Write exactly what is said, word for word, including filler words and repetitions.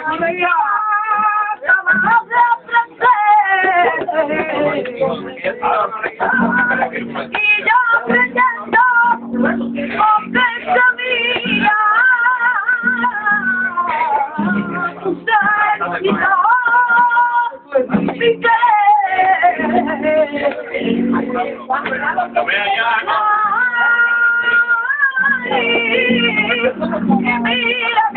Y yo creyendo ofensa mía, usted quitó mi querer. Mira